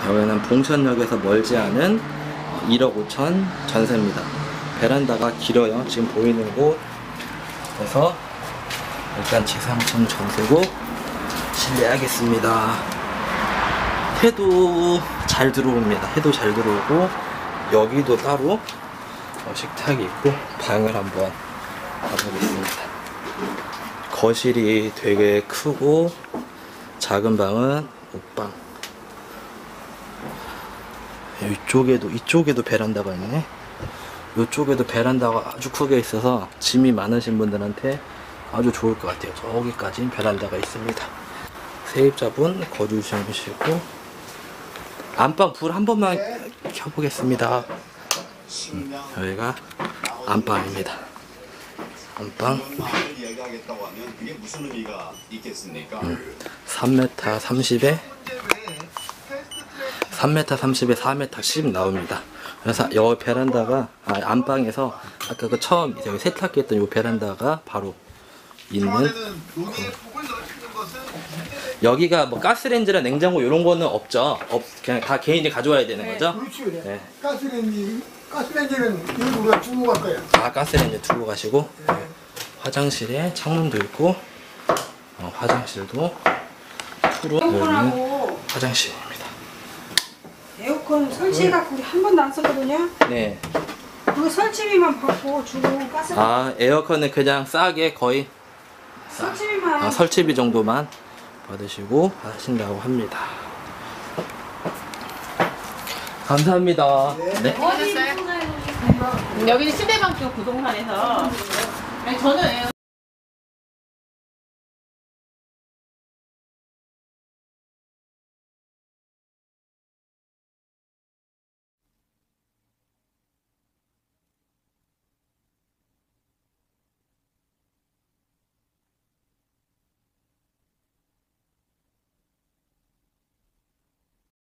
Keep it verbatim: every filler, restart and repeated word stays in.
여기는 봉천역에서 멀지 않은 일억 오천 전세입니다. 베란다가 길어요. 지금 보이는 곳. 그래서 일단 지상층 전세고 실례하겠습니다. 해도 잘 들어옵니다. 해도 잘 들어오고 여기도 따로 식탁이 있고 방을 한번 가보겠습니다. 거실이 되게 크고 작은 방은 옷방. 이쪽에도 이쪽에도 베란다가 있네. 이쪽에도 베란다가 아주 크게 있어서 짐이 많으신 분들한테 아주 좋을 것 같아요. 저기까지 베란다가 있습니다. 세입자분 거주 중이시고 안방 불 한 번만 켜보겠습니다. 음, 여기가 안방입니다. 안방 음, 삼 미터 삼십에 삼 미터 삼십에 사 미터 십 나옵니다. 그래서 여 베란다가 아, 안방에서 아까 그 처음 여기 세탁기 했던 이 베란다가 바로 있는 그, 여기가 뭐 가스레인지나 냉장고 이런 거는 없죠. 없 그냥 다 개인이 가져와야 되는 거죠. 그렇죠. 네. 가스레인지 가스레인지는 여기 우리가 주고 갈 거야. 아 가스레인지 두고 가시고 네. 화장실에 창문도 있고 어, 화장실도 프로 여기는 화장실입니다. 에어컨 설치해갖고 우리 한 번도 안 썼거든요. 네. 그거 설치비만 받고 주고 가스. 아 에어컨은 그냥 싸게 거의 설치비만. 아, 설치비 정도만 받으시고 하신다고 합니다. 감사합니다. 네. 여기는 신대방 쪽 부동산에서 아니, 저는